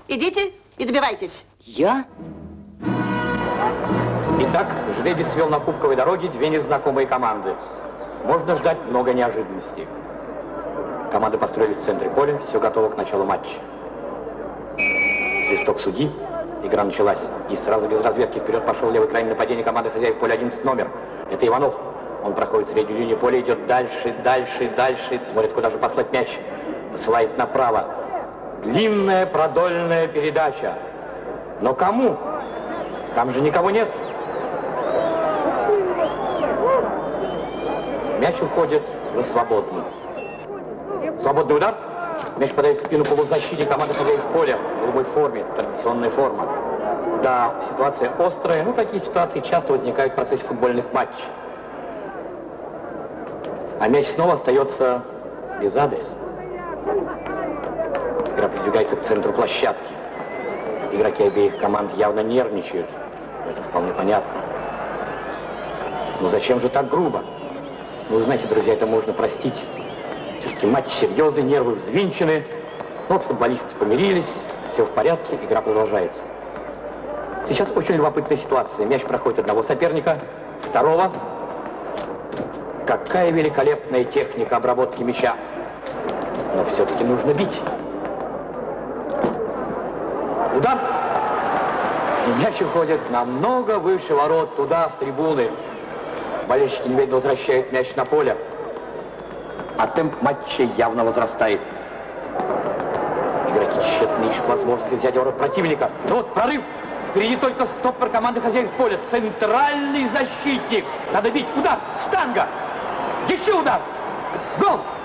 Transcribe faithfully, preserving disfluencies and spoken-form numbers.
Идите и добивайтесь. Я? Итак, жребий свел на кубковой дороге две незнакомые команды. Можно ждать много неожиданностей. Команды построились в центре поля, все готово к началу матча. Свисток судьи, игра началась. И сразу без разведки вперед пошел левый крайний нападения команды хозяев поля одиннадцатый номер. Это Иванов. Он проходит среднюю линию поля, идет дальше, дальше, дальше, смотрит, куда же послать мяч. Посылает направо. Длинная продольная передача. Но кому? Там же никого нет. Мяч уходит на свободный. Свободный удар. Мяч подает в спину полузащитника команды хозяев поля в голубой форме, традиционная форма. Да, ситуация острая, но такие ситуации часто возникают в процессе футбольных матчей. А мяч снова остается без адреса. Игра придвигается к центру площадки. Игроки обеих команд явно нервничают. Это вполне понятно. Но зачем же так грубо? Ну, вы знаете, друзья, это можно простить. Все-таки матч серьезный, нервы взвинчены. Ну, вот футболисты помирились, все в порядке, игра продолжается. Сейчас очень любопытная ситуация. Мяч проходит одного соперника, второго. Какая великолепная техника обработки мяча. Но все-таки нужно бить. Удар. И мяч уходит намного выше ворот, туда, в трибуны. Болельщики немедленно возвращают мяч на поле. А темп матча явно возрастает. Игроки тщетно ищут возможности взять ворот противника. Ну вот прорыв. Впереди только стоппер команды хозяев поля. Центральный защитник. Надо бить. Удар. Штанга. Еще удар. Гол.